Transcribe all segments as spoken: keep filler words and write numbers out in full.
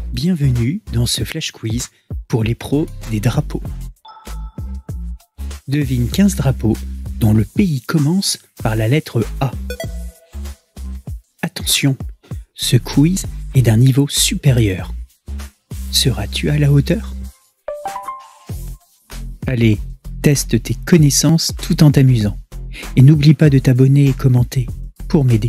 Bienvenue dans ce flash quiz pour les pros des drapeaux. Devine quinze drapeaux dont le pays commence par la lettre A. Attention, ce quiz est d'un niveau supérieur. Seras-tu à la hauteur? Allez, teste tes connaissances tout en t'amusant. Et n'oublie pas de t'abonner et commenter pour m'aider.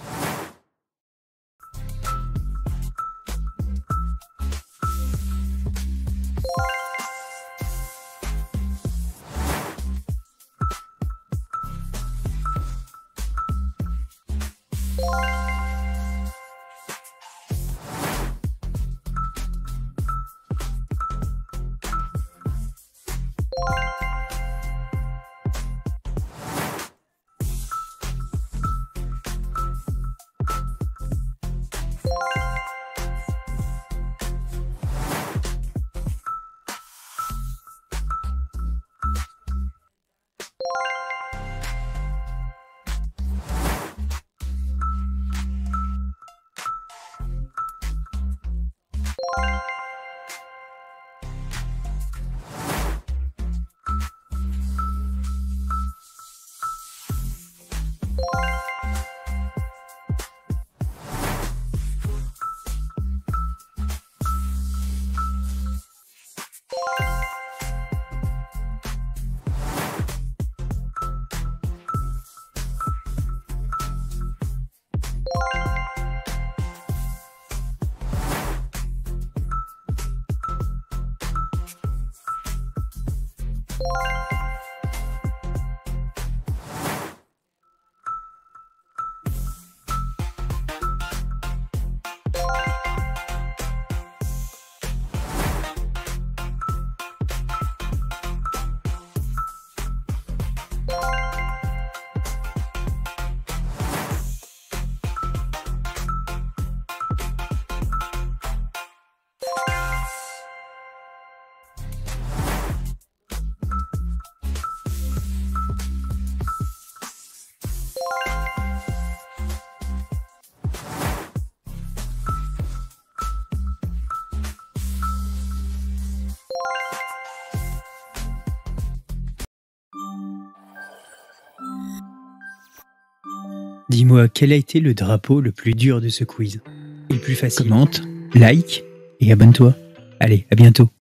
Dis-moi, quel a été le drapeau le plus dur de ce quiz? Et le plus facile? Commente, like et abonne-toi. Allez, à bientôt.